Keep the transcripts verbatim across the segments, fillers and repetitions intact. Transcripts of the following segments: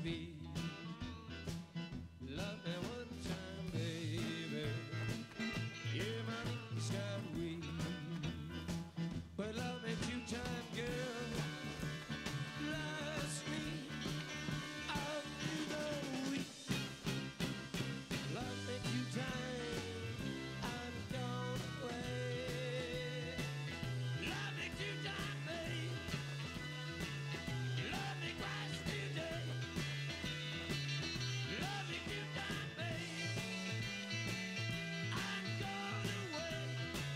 be. Love me one time, baby. Yeah, my knees got weak. But love me two time, girl. Last week, I'll do the week. Love me two time, I'm gone away. Love me two time, baby. Love me twice today. Love me two time, baby. I'm gone away.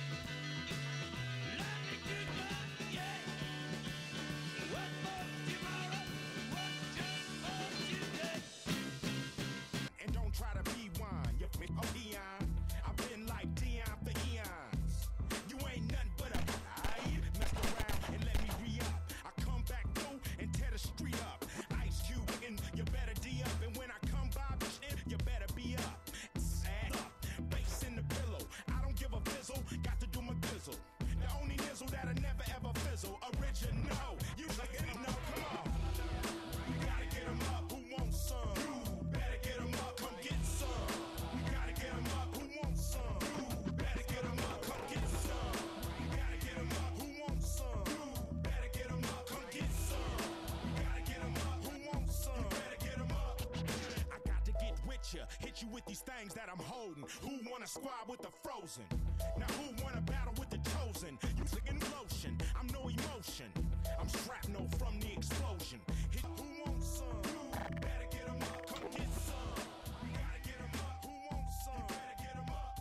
Love me two time, yeah. One more tomorrow, one just for today. And don't try to rewind, you fit a peon. I've been like Dion for eons. You ain't nothing but a I mess around and let me re-up. I come back through and tear the street up. Ice Cube and you better D up. And when I come by, bitch, you better be up. Add up, bass in the pillow. I don't give a fizzle, got to do my gizzle. The only nizzle that'll never ever fizzle. Original, you fucking know, come on. You gotta get 'em up, who wants some? You better get 'em up, come get some. You gotta get 'em up, who wants some? You better get 'em up, come get some. You gotta get 'em up, who wants some? You better get 'em up, come get some. You gotta get 'em up, who wants some? You better get 'em up. I got to get with ya, hit you with these things that I'm holding. Who wanna squad with the frozen? Now who wanna battle with the chosen? You flicking lotion, I'm no emotion. I'm shrapnel from the explosion. Hit who wants some? You better get 'em up, come get some. You gotta get 'em up, who wants some? You better get 'em up.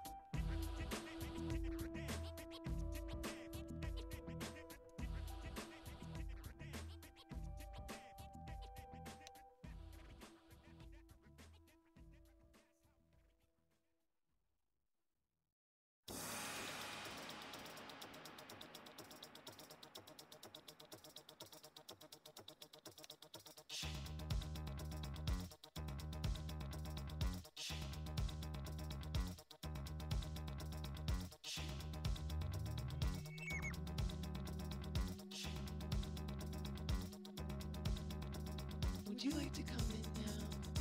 Would you like to come in now?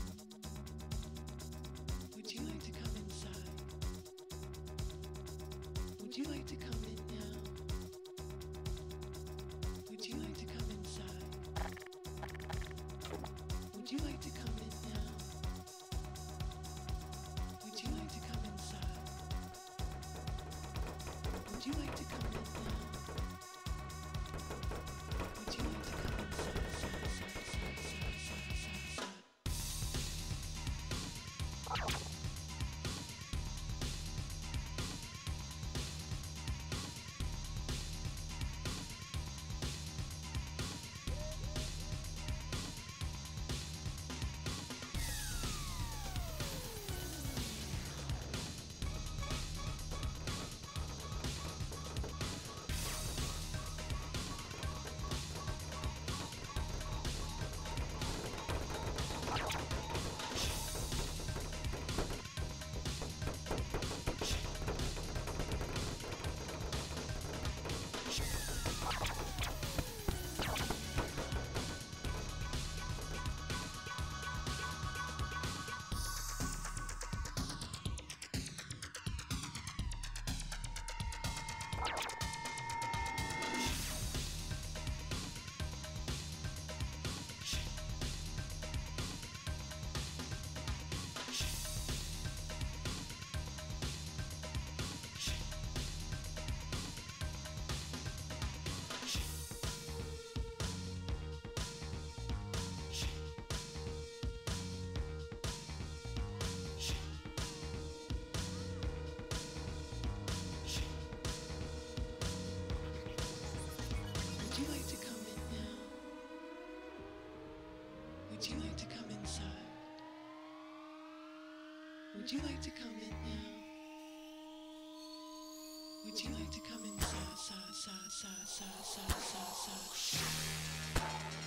Would you like to come inside? Would you like to come in now? Would you like to come inside? Would you like to come in now? Would you like to come inside? Would you like to come in now? Would you like to come inside? Side, side, side, side, side, side, side. Would you like to come in now? Would you like to come inside? Would you like to come in now? Would you like to come inside, side, side, side, side, side, side, side?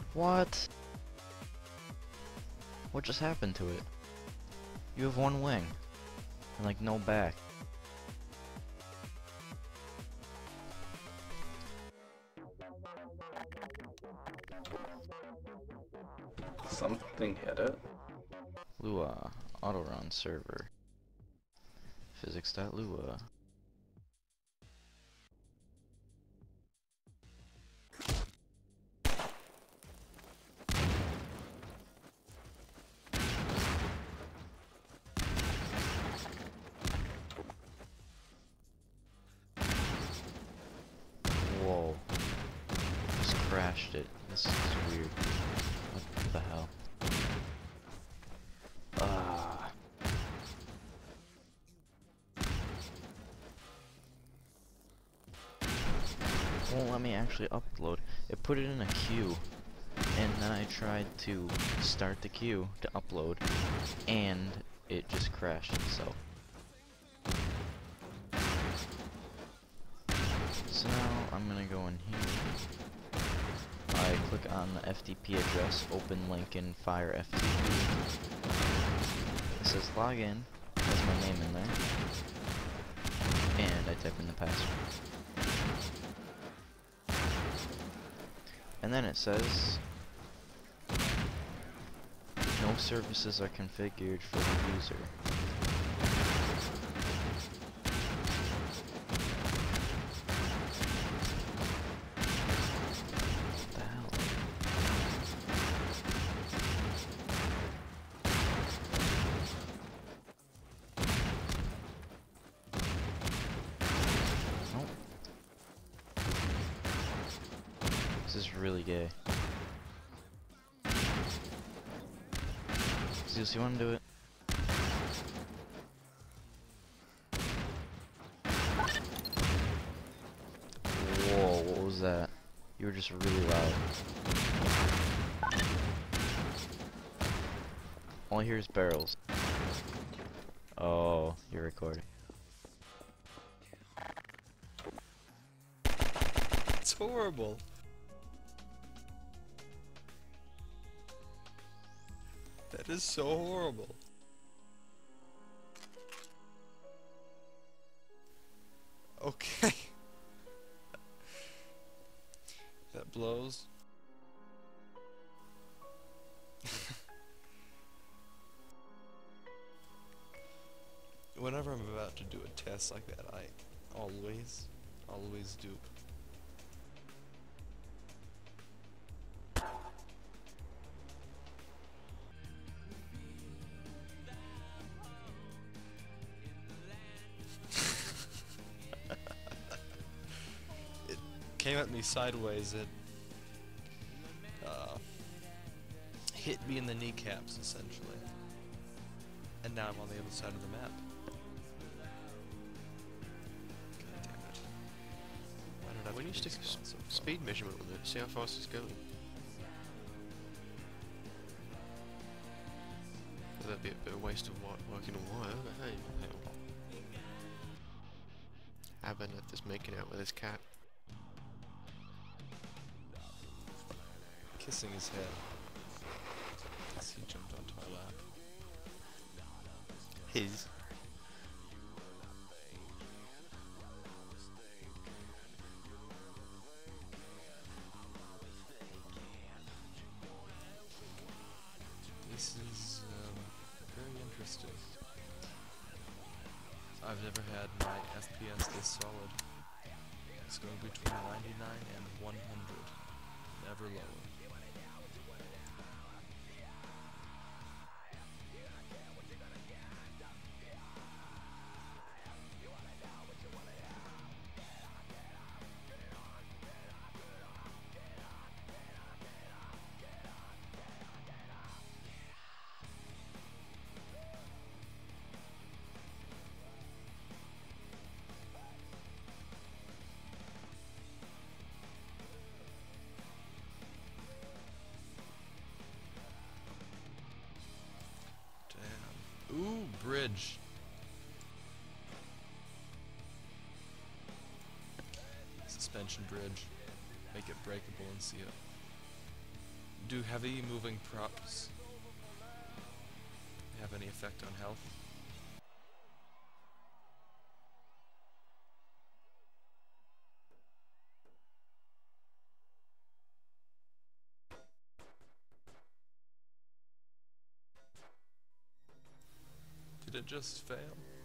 What? What just happened to it? You have one wing. And like no back. Something hit it. Lua, auto run server. Physics.lua. Whoa. Just crashed it. This is weird. What the hell? Ah. Won't let me actually upload. It put it in a queue, and then I tried to start the queue to upload, and it just crashed itself. So now I'm gonna go in here. I click on the F T P address, open link in Fire F T P. It says login, has my name in there, and I type in the password. And then it says no services are configured for the user. What the hell? Nope. This is really gay. Zeus, you wanna do it? Whoa, what was that? You were just really loud. All I hear is barrels. Oh, you're recording. It's horrible. That is so horrible. Okay. That blows. Whenever I'm about to do a test like that, I always, always do. It came at me sideways. It uh, hit me in the kneecaps, essentially. And now I'm on the other side of the map. God damn it. Why did I When you stick a s- so far? speed measurement on it, see how fast it's going. That'd be a bit of waste of wi working on wire, but hey, hell. Aberneth is making out with his cat. Kissing his head as he jumped onto my lap. His. This is um, very interesting. I've never had my F P S this solid. It's going between ninety-nine and one hundred, never lower. Ooh, bridge. Suspension bridge. Make it breakable and see it. Do heavy moving props have any effect on health? Did it just fail?